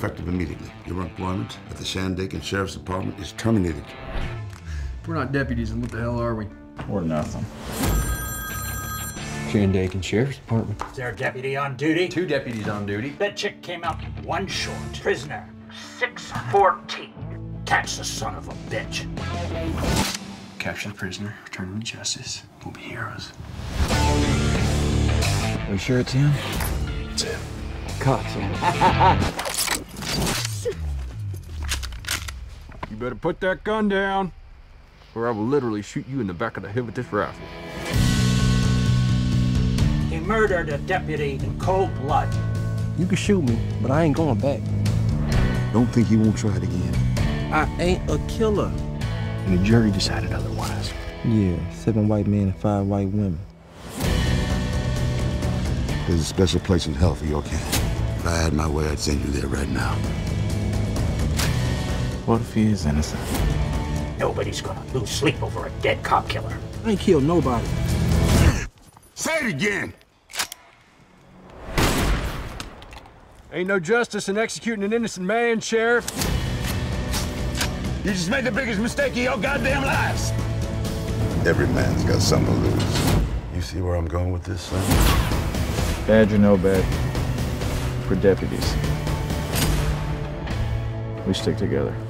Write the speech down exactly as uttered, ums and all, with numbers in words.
effective immediately. Your employment at the Shandaken Sheriff's Department is terminated. We're not deputies, and what the hell are we? Or nothing. Shandaken Sheriff's Department. Is there a deputy on duty? Two deputies on duty. That chick came out one short. Prisoner six fourteen. Catch the son of a bitch. Capture the prisoner, return him to justice. We'll be heroes. Are you sure it's him? It's him. Cops on. You better put that gun down, or I will literally shoot you in the back of the head with this rifle. He murdered a deputy in cold blood. You can shoot me, but I ain't going back. Don't think he won't try it again. I ain't a killer. And the jury decided otherwise. Yeah, seven white men and five white women. There's a special place in hell for your kind. If I had my way, I'd send you there right now. What if he is innocent? Nobody's gonna lose sleep over a dead cop killer. I ain't killed nobody. Say it again! Ain't no justice in executing an innocent man, Sheriff. You just made the biggest mistake of your goddamn lives. Every man's got something to lose. You see where I'm going with this, son? Badge or no badge, for deputies, we stick together.